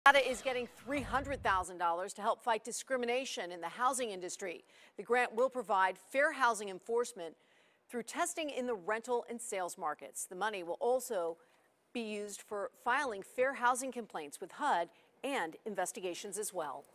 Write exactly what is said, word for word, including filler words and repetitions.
Nevada is getting three hundred thousand dollars to help fight discrimination in the housing industry. The grant will provide fair housing enforcement through testing in the rental and sales markets. The money will also be used for filing fair housing complaints with H U D and investigations as well.